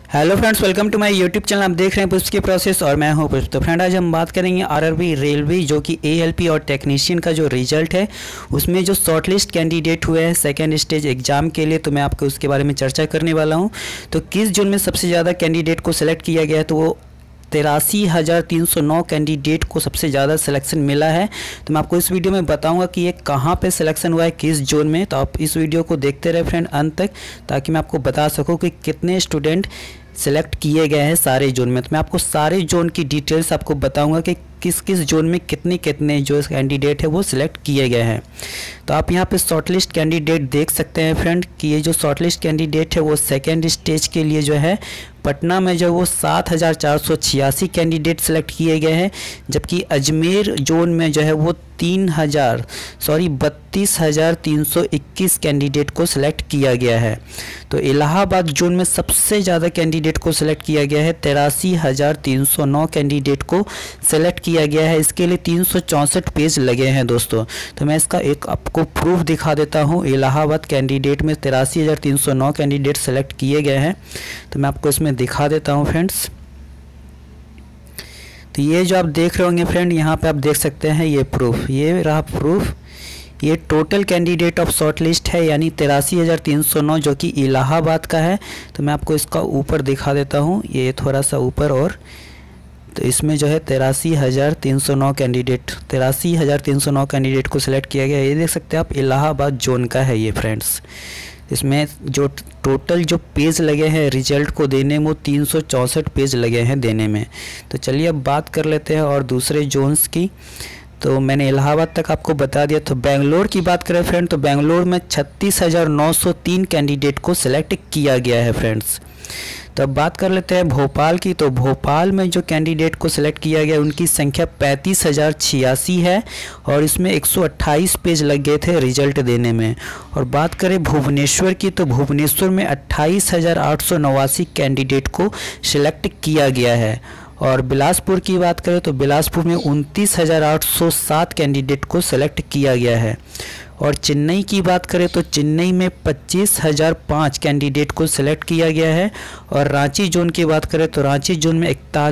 Hello friends, welcome to my YouTube channel. आप देख रहे हैं पुष्प की प्रोसेस और मैं हूं पुष्प। तो फ्रेंड, आज हम बात करेंगे आरआरबी रेलवे जो कि एएलपी और टेक्नीशियन का जो रिजल्ट है उसमें जो शॉर्टलिस्ट कैंडिडेट हुए हैं सेकेंड स्टेज एग्ज़ाम के लिए, तो मैं आपको उसके बारे में चर्चा करने वाला हूं। तो किस जोन में सबसे ज़्यादा कैंडिडेट को सिलेक्ट किया गया है, तो वो 83,309 कैंडिडेट को सबसे ज़्यादा सिलेक्शन मिला है। तो मैं आपको इस वीडियो में बताऊंगा कि ये कहाँ पे सिलेक्शन हुआ है, किस जोन में। तो आप इस वीडियो को देखते रहे फ्रेंड अंत तक, ताकि मैं आपको बता सकूं कि कितने स्टूडेंट सिलेक्ट किए गए हैं सारे जोन में। तो मैं आपको सारे जोन की डिटेल्स आपको बताऊंगा कि किस किस जोन में कितने कितने जो कैंडिडेट है वो सिलेक्ट किए गए हैं। तो आप यहाँ पे शॉर्टलिस्ट कैंडिडेट देख सकते हैं फ्रेंड कि ये जो शॉर्टलिस्ट कैंडिडेट है वो सेकेंड स्टेज के लिए जो है पटना में जो वो 7,486 कैंडिडेट सिलेक्ट किए गए हैं, जबकि अजमेर जोन में जो है वो 32,321 कैंडिडेट को सिलेक्ट किया गया है। तो इलाहाबाद जोन में सबसे ज़्यादा कैंडिडेट को सिलेक्ट किया गया है, 83,309 कैंडिडेट को सिलेक्ट किया गया है। इसके लिए 364 पेज लगे हैं दोस्तों। तो मैं इसका एक आपको प्रूफ दिखा देता हूँ। इलाहाबाद कैंडिडेट में 83,309 कैंडिडेट सेलेक्ट किए गए हैं, तो मैं आपको इसमें दिखा देता हूँ फ्रेंड्स। तो ये जो आप देख रहे होंगे फ्रेंड, यहाँ पे आप देख सकते हैं ये प्रूफ, ये रहा प्रूफ। ये total candidate of short list है, यानी 83,309 जो कि इलाहाबाद का है। तो मैं आपको इसका ऊपर दिखा देता हूँ, ये थोड़ा सा ऊपर और। तो इसमें जो है 83,309 कैंडिडेट को सिलेक्ट किया गया। ये देख सकते हैं आप, इलाहाबाद जोन का है ये फ्रेंड्स। इसमें जो टोटल जो पेज लगे हैं रिजल्ट को देने में, वो 364 पेज लगे हैं देने में। तो चलिए अब बात कर लेते हैं और दूसरे जोन्स की। तो मैंने इलाहाबाद तक आपको बता दिया। तो बेंगलोर की बात करें फ्रेंड, तो बेंगलोर में 36,903 कैंडिडेट को सिलेक्ट किया गया है फ्रेंड्स। तो अब बात कर लेते हैं भोपाल की। तो भोपाल में जो कैंडिडेट को सिलेक्ट किया गया उनकी संख्या 35,086 है और इसमें 128 पेज लग गए थे रिजल्ट देने में। और बात करें भुवनेश्वर की, तो भुवनेश्वर में 28,889 कैंडिडेट को सिलेक्ट किया गया है। और बिलासपुर की बात करें तो बिलासपुर में 29,807 कैंडिडेट को सिलेक्ट किया गया है। और चेन्नई की बात करें तो चेन्नई में 25,005 कैंडिडेट को सिलेक्ट किया गया है। और रांची जोन की बात करें तो रांची जोन में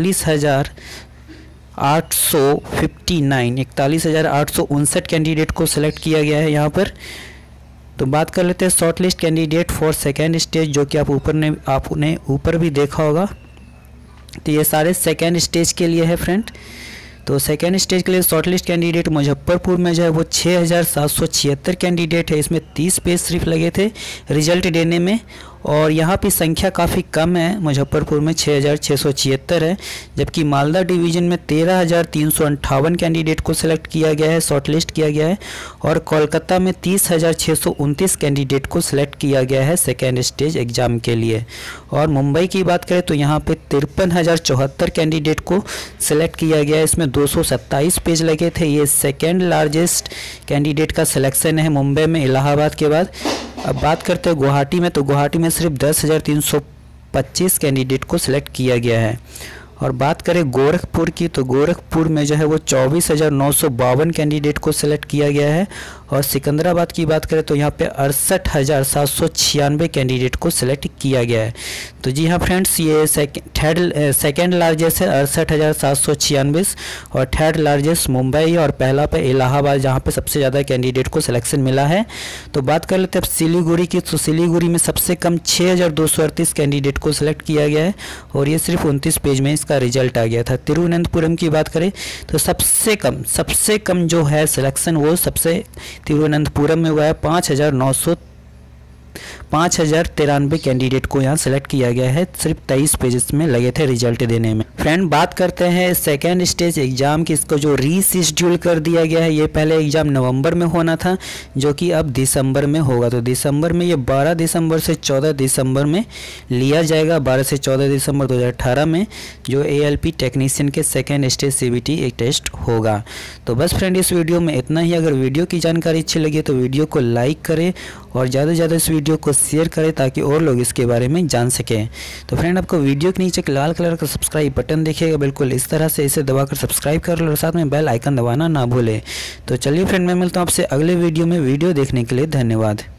41,859 कैंडिडेट को सिलेक्ट किया गया है यहाँ पर। तो बात कर लेते हैं short list candidate for second stage, जो कि आपने ऊपर भी देखा होगा। तो ये सारे सेकेंड स्टेज के लिए है फ्रेंड। तो सेकेंड स्टेज के लिए शॉर्टलिस्ट कैंडिडेट मुजफ्फरपुर में जो है वो 6,776 कैंडिडेट है। इसमें 30 पेज सिर्फ लगे थे रिजल्ट देने में। और यहाँ पे संख्या काफ़ी कम है, मुजफ्फरपुर में 6,676 है, जबकि मालदा डिवीज़न में 13,358 कैंडिडेट को सिलेक्ट किया गया है, शॉर्टलिस्ट किया गया है। और कोलकाता में 30,629 कैंडिडेट को सिलेक्ट किया गया है सेकेंड स्टेज एग्ज़ाम के लिए। और मुंबई की बात करें तो यहाँ पे 53,074 कैंडिडेट को सिलेक्ट किया गया है। इसमें 227 पेज लगे थे। ये सेकेंड लार्जेस्ट कैंडिडेट का सिलेक्शन है मुंबई में इलाहाबाद के बाद। अब बात करते हैं गुवाहाटी में। तो गुवाहाटी में सिर्फ 10,325 कैंडिडेट को सिलेक्ट किया गया है। और बात करें गोरखपुर की, तो गोरखपुर में जो है वो 24,952 कैंडिडेट को सिलेक्ट किया गया है। और सिकंदराबाद की बात करें तो यहाँ पे 68,796 कैंडिडेट को सिलेक्ट किया गया है। तो जी हाँ फ्रेंड्स, ये सेकेंड लार्जेस्ट है 68,796 और थर्ड लार्जेस्ट मुंबई और पहला पे इलाहाबाद, जहाँ पे सबसे ज़्यादा कैंडिडेट को सिलेक्शन मिला है। तो बात कर लेते हैं अब सिलीगुड़ी की। तो सिलीगुड़ी में सबसे कम 6,238 कैंडिडेट को सिलेक्ट किया गया है और ये सिर्फ 29 पेज में का रिजल्ट आ गया था। तिरुवनंतपुरम की बात करें तो सबसे कम जो है सिलेक्शन वो सबसे तिरुवनंतपुरम में हुआ है। 5,093 कैंडिडेट को यहाँ सेलेक्ट किया गया है, सिर्फ 23 पेजेस में लगे थे रिजल्ट देने में। फ्रेंड, बात करते हैं सेकेंड स्टेज एग्ज़ाम की। इसको जो रीशेड्यूल कर दिया गया है, ये पहले एग्ज़ाम नवंबर में होना था जो कि अब दिसंबर में होगा। तो दिसंबर में ये 12 दिसंबर से 14 दिसंबर में लिया जाएगा। 12 से 14 दिसंबर 2018 में जो ALP टेक्नीशियन के सेकेंड स्टेज CBT एक टेस्ट होगा। तो बस फ्रेंड, इस वीडियो में इतना ही। अगर वीडियो की जानकारी अच्छी लगी तो वीडियो को लाइक करें और ज़्यादा से ज़्यादा इस वीडियो को शेयर करें ताकि और लोग इसके बारे में जान सकें। तो फ्रेंड, आपको वीडियो के नीचे एक लाल कलर का सब्सक्राइब बटन देखिएगा, बिल्कुल इस तरह से इसे दबाकर सब्सक्राइब कर लो और साथ में बेल आइकन दबाना ना भूलें। तो चलिए फ्रेंड, मैं मिलता हूँ आपसे अगले वीडियो में। वीडियो देखने के लिए धन्यवाद।